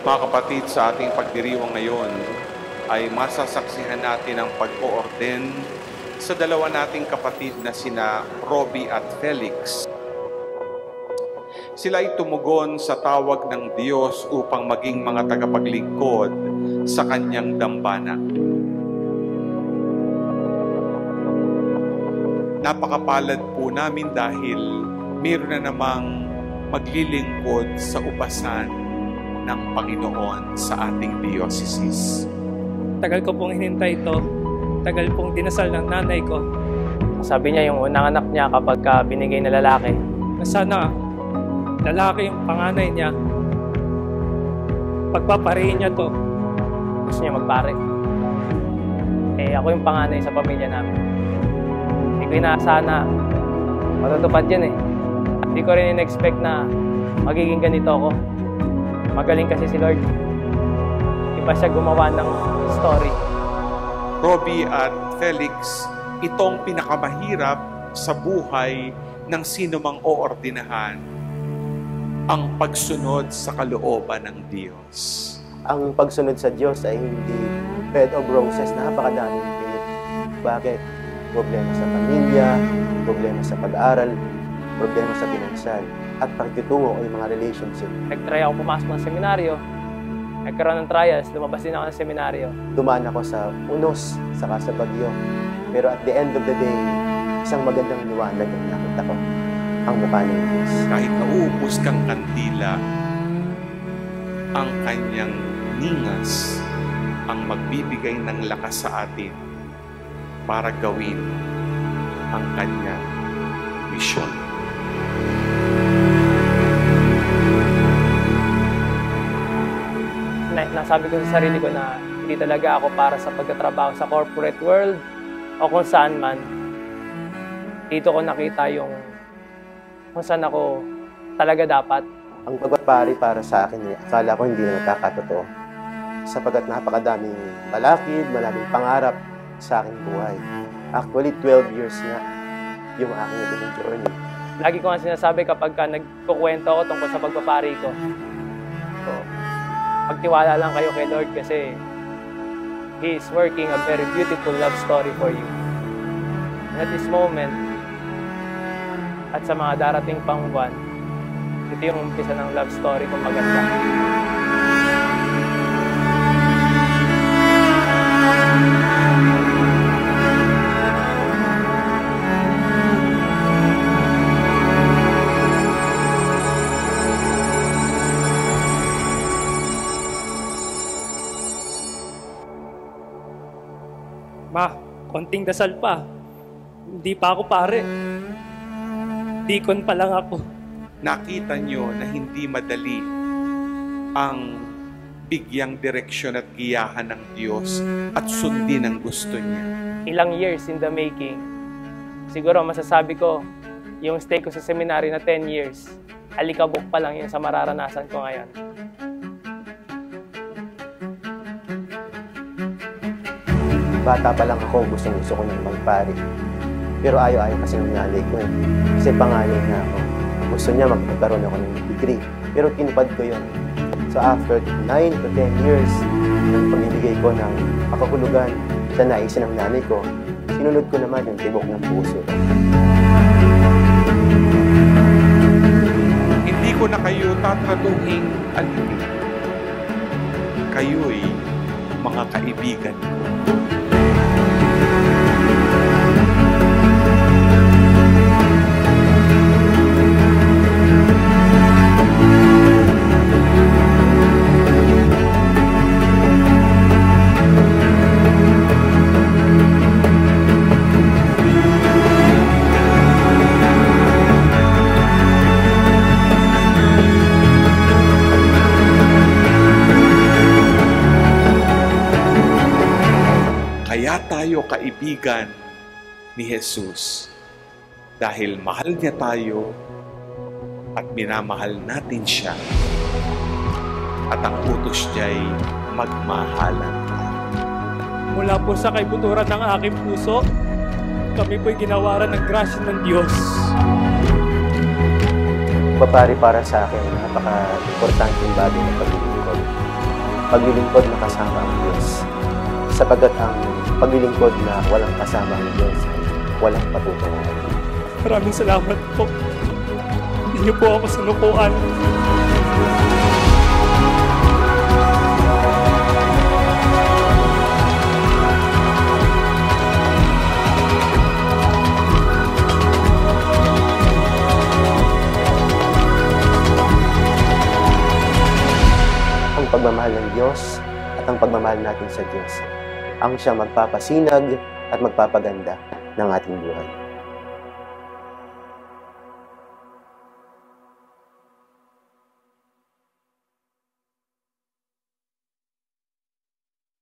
Mga kapatid, sa ating pagdiriwang ngayon ay masasaksihan natin ang pag-o-orden sa dalawa nating kapatid na sina Robi at Felix. Sila ay tumugon sa tawag ng Diyos upang maging mga tagapaglingkod sa kanyang dambana. Napakapalad po namin dahil mayroon na namang maglilingkod sa ubasan ng Panginoon sa ating diocese. Tagal ko pong hinintay ito. Tagal pong dinasal ng nanay ko. Sabi niya yung unang anak niya kapag binigay na lalaki. Na sana lalaki yung panganay niya. Pagpaparihin niya to. Gusto niya magpare. Ako yung panganay sa pamilya namin. Hindi ko inaasahan na matutupad yun. Hindi ko rin in-expect na magiging ganito ako. Magaling kasi si Lord. Iba siya gumawa ng story. Robi at Felix, itong pinakamahirap sa buhay ng sino mang oordinahan, ang pagsunod sa kalooban ng Diyos. Ang pagsunod sa Diyos ay hindi bed of roses, napakadaming pilit. Bakit? Problema sa pamilya, problema sa pag-aaral, problema sa pinansal, at pagtutungo o yung mga relationship. Nag-try ako pumasok ng seminaryo. Nagkaroon ng trials, lumabas din ako ng seminaryo. Dumaan ako sa unos, saka sa bagyo. Pero at the end of the day, isang magandang liwanag ang nakita ko, ang mukha ng Diyos. Kahit nauubos kang kandila, ang kanyang ningas ang magbibigay ng lakas sa atin para gawin ang kanyang misyon. Nasabi ko sa sarili ko na hindi talaga ako para sa pagtatrabaho sa corporate world o kung saan man. Dito ko nakita yung kung saan ako talaga dapat. Ang pagpapari para sa akin, akala ko hindi na magkakatotoo. Sapagkat napakadaming balakid, maraming pangarap sa aking buhay. Actually, 12 years na yung aking naging journey. Lagi ko nga sinasabi kapag nagkukwento ako tungkol sa pagpapari ko. So, magtiwala lang kayo kay Lord kasi He is working a very beautiful love story for you. And at this moment, at sa mga darating pang buwan, ito yung umpisa ng love story kung maganda. Ma, konting dasal pa. Hindi pa ako pare. Deacon pa lang ako. Nakita nyo na hindi madali ang bigyang direksyon at giyahan ng Diyos at sundin ang gusto niya. Ilang years in the making. Siguro masasabi ko, yung stay ko sa seminary na 10 years, alikabok pa lang yun sa mararanasan ko ngayon. Bata pa lang ako, gusto ko nang magpari. Pero ayaw kasi ng nanay ko Kasi panganay na ako. Gusto niya magkaroon ako ng degree. Pero tinupad ko yun. So after 9 to 10 years ng pagbibigay ko ng makahulugan sa naisin ng nanay ko, sinunod ko naman yung tibok ng puso. Hindi ko na kayo tatraduhing alipin. Kayo'y mga kaibigan ko. Kaya tayo kaibigan ni Jesus dahil mahal niya tayo at minamahal natin siya at ang utos niya'y magmahalan tayo. Mula po sa kaibuturan ng aking puso, kami po'y ginawaran ng grasya ng Diyos. Papari para sa akin, napaka-importante yung bagay ng paglilingkod. paglilingkod na kasama ang Diyos. Sapagkat ang paglilingkod na walang kasama ang Diyos ay walang patutunguhan. Maraming salamat po. Hindi niyo po ako sinukuan. Ang pagmamahal ng Diyos at ang pagmamahal natin sa Diyos ang siyang magpapasinag at magpapaganda ng ating buhay.